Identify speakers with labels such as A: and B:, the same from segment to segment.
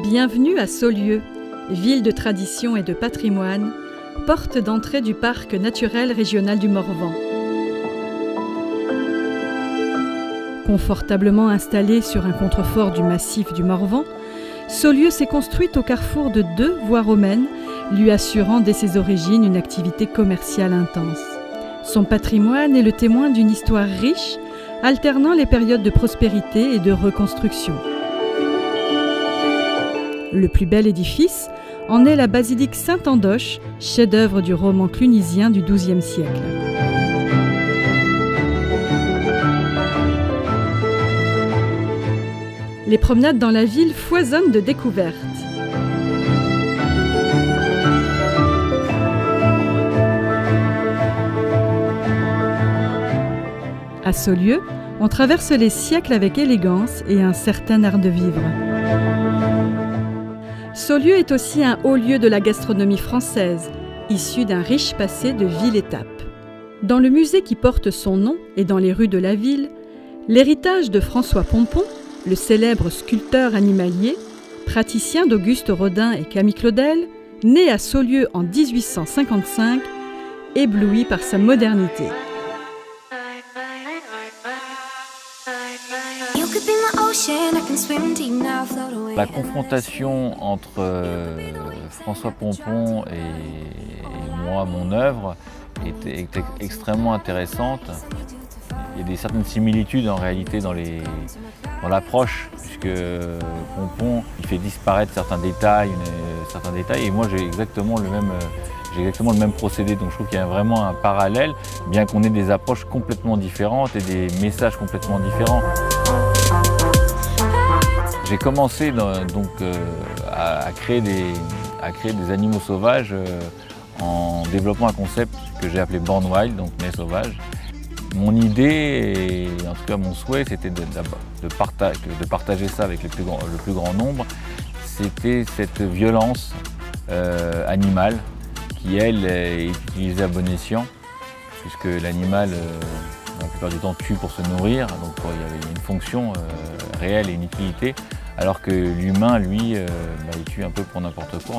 A: Bienvenue à Saulieu, ville de tradition et de patrimoine, porte d'entrée du parc naturel régional du Morvan. Confortablement installée sur un contrefort du massif du Morvan, Saulieu s'est construite au carrefour de deux voies romaines, lui assurant dès ses origines une activité commerciale intense. Son patrimoine est le témoin d'une histoire riche, alternant les périodes de prospérité et de reconstruction. Le plus bel édifice en est la basilique Saint-Andoche, chef-d'œuvre du roman clunisien du XIIe siècle. Les promenades dans la ville foisonnent de découvertes. À Saulieu, on traverse les siècles avec élégance et un certain art de vivre. Saulieu est aussi un haut lieu de la gastronomie française, issu d'un riche passé de ville-étape. Dans le musée qui porte son nom et dans les rues de la ville, l'héritage de François Pompon, le célèbre sculpteur animalier, praticien d'Auguste Rodin et Camille Claudel, né à Saulieu en 1855, ébloui par sa modernité.
B: La confrontation entre François Pompon et moi, mon œuvre, était extrêmement intéressante. Il y a certaines similitudes en réalité dans l'approche, puisque Pompon il fait disparaître certains détails, et moi j'ai exactement le même procédé. Donc je trouve qu'il y a vraiment un parallèle, bien qu'on ait des approches complètement différentes et des messages complètement différents. J'ai commencé à créer des animaux sauvages en développant un concept que j'ai appelé Born Wild, donc né sauvage. Mon idée, et en tout cas mon souhait, c'était de partager ça avec le plus grand nombre. C'était cette violence animale qui, elle, est utilisée à bon escient, puisque l'animal, la plupart du temps, tue pour se nourrir, donc il y avait une fonction réelle et une utilité, alors que l'humain, lui, il tue un peu pour n'importe quoi.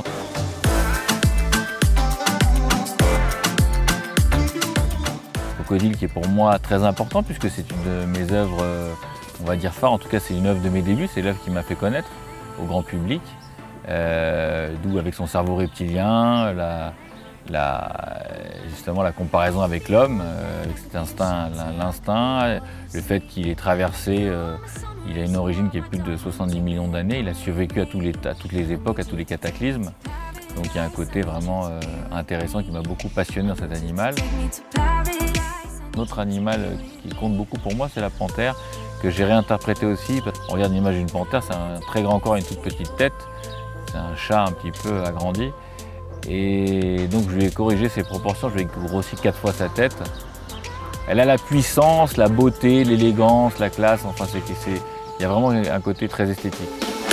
B: Crocodile qui est pour moi très important, puisque c'est une de mes œuvres, on va dire phare, en tout cas c'est une œuvre de mes débuts, c'est l'œuvre qui m'a fait connaître au grand public, d'où avec son cerveau reptilien, justement la comparaison avec l'homme, avec cet instinct, l'instinct, le fait qu'il est traversé, il a une origine qui est plus de 70 millions d'années, il a survécu à toutes les époques, à tous les cataclysmes. Donc il y a un côté vraiment intéressant qui m'a beaucoup passionné dans cet animal. Un autre animal qui compte beaucoup pour moi, c'est la panthère, que j'ai réinterprété aussi. On regarde l'image d'une panthère, c'est un très grand corps et une toute petite tête. C'est un chat un petit peu agrandi. Et donc je lui ai corrigé ses proportions, je lui ai grossi 4 fois sa tête. Elle a la puissance, la beauté, l'élégance, la classe, enfin il y a vraiment un côté très esthétique.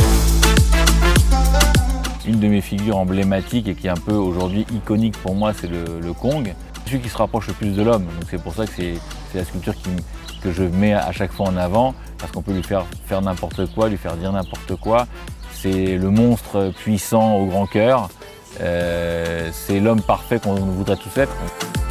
B: Une de mes figures emblématiques et qui est un peu aujourd'hui iconique pour moi, c'est le Kong. C'est celui qui se rapproche le plus de l'homme, donc c'est pour ça que c'est la sculpture que je mets à chaque fois en avant, parce qu'on peut lui faire n'importe quoi, lui faire dire n'importe quoi. C'est le monstre puissant au grand cœur, c'est l'homme parfait qu'on voudrait tous être.